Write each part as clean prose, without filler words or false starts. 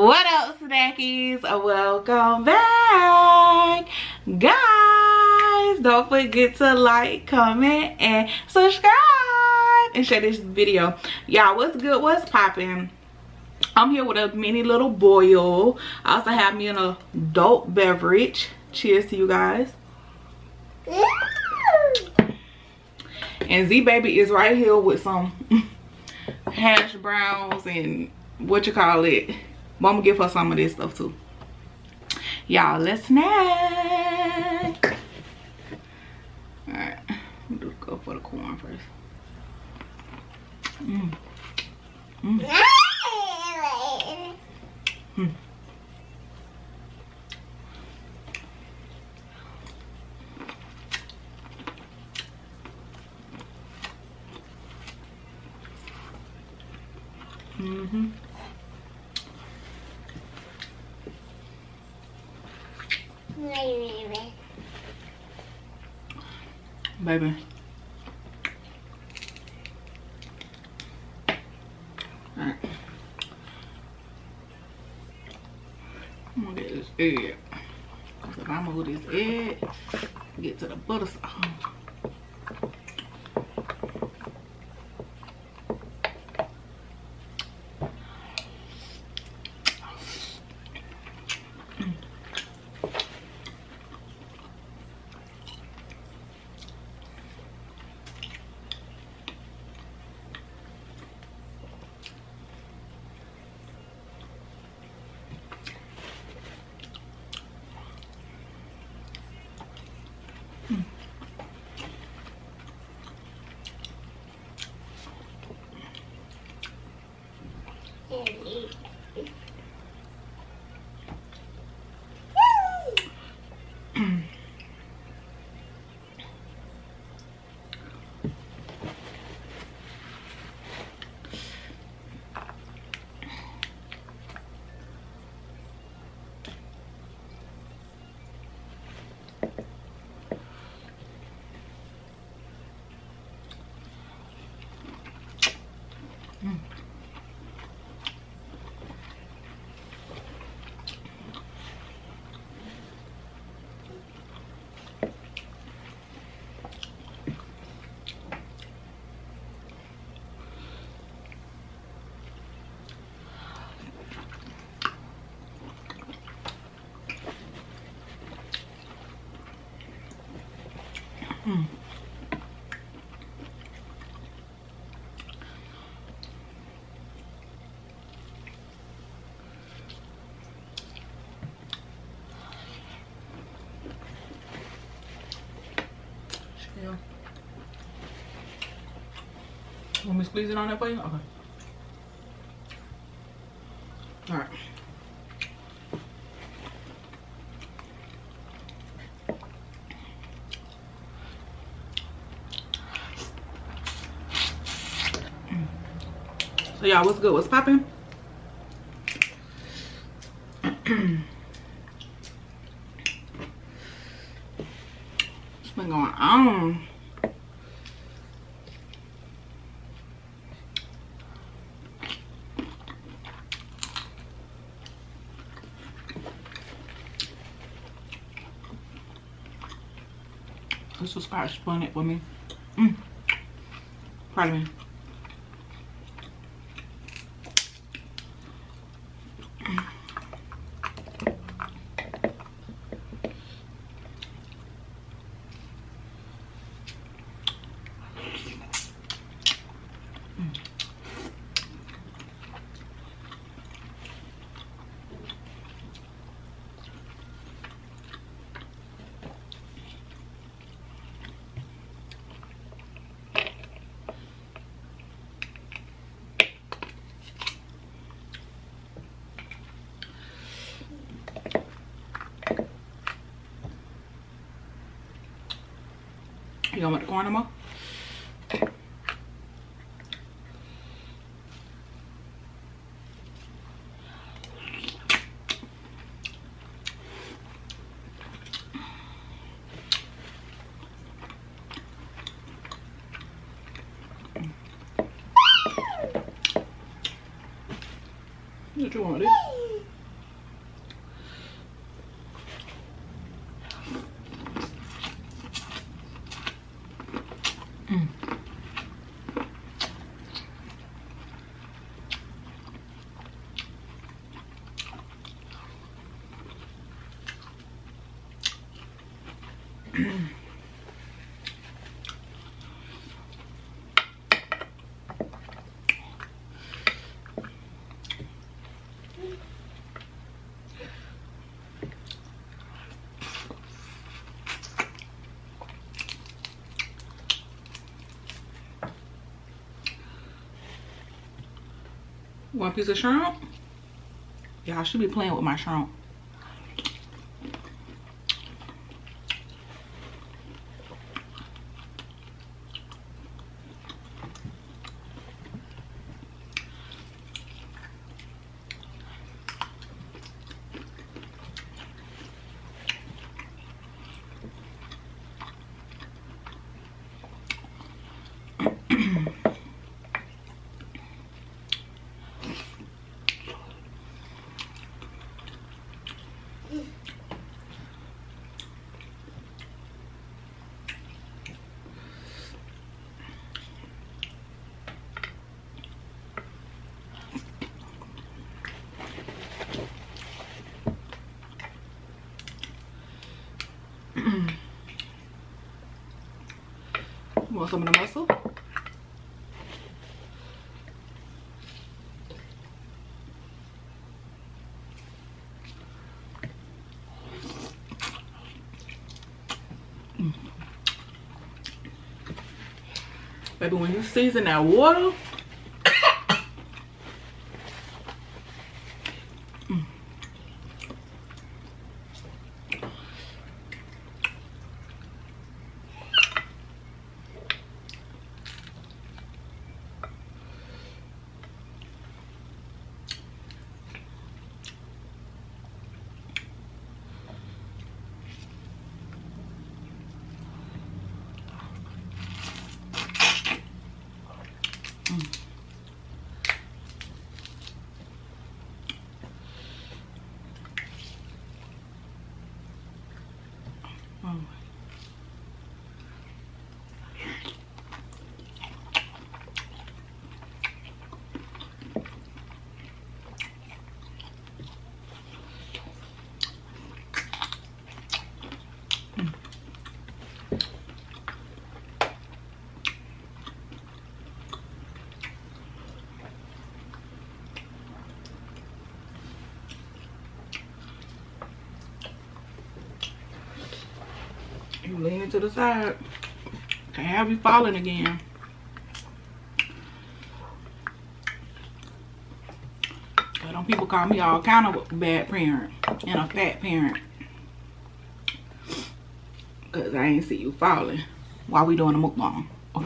What up, snackies? Welcome back, guys. Don't forget to like, comment, and subscribe, and share this video. Y'all, what's good, what's popping? I'm here with a mini little boil. I also have me an adult beverage. Cheers to you guys. And Z baby is right here with some hash browns and what you call it. But I'm gonna give her some of this stuff too. Y'all, let's snack. Alright, let's go for the corn first. Baby. Alright. I'm gonna get this egg. If I move this egg, get to the butter sauce. Want me to squeeze it on that for you? Okay. Alright. So y'all, what's good? What's popping? What's been going on? This was Scotch spun it for me. Pardon me. You don't want the corn no more? What you want, dude? One piece of shrimp. Y'all should be playing with my shrimp. Want some of the mussel? Baby, when you season that water, you lean it to the side. Can't have you falling again. Them people call me all kind of bad parent and a fat parent. Cause I ain't see you falling while we doing a mukbang.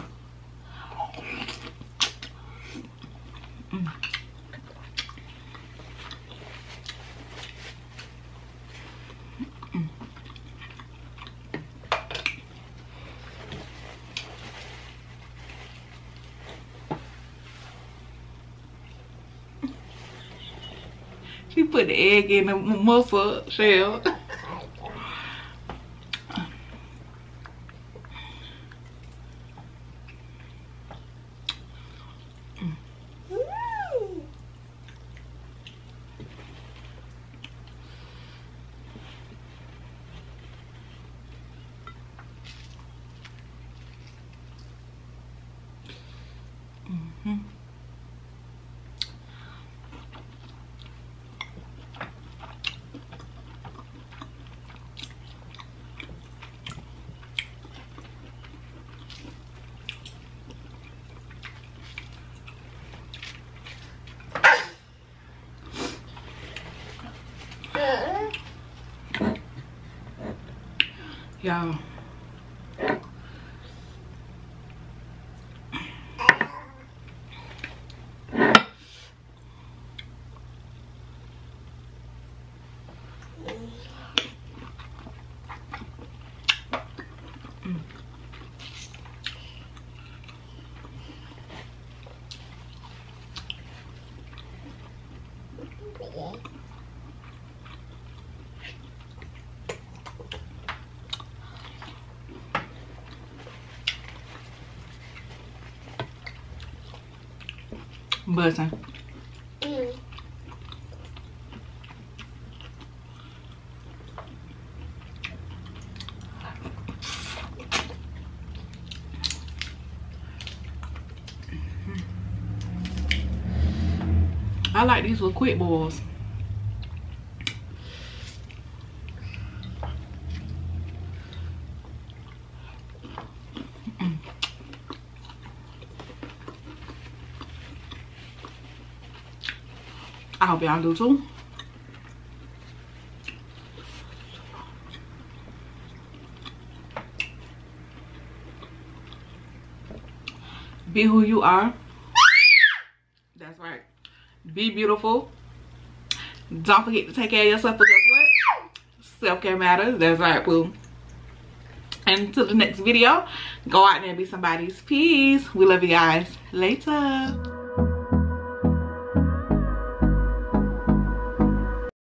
She put the egg in the mussel shell. Y'all, buzzing. I like these with quick boils. I hope y'all do too. Be who you are. That's right. Be beautiful. Don't forget to take care of yourself, because what? Self-care matters. That's right, boo. And until the next video, go out there and be somebody's peace. We love you guys. Later.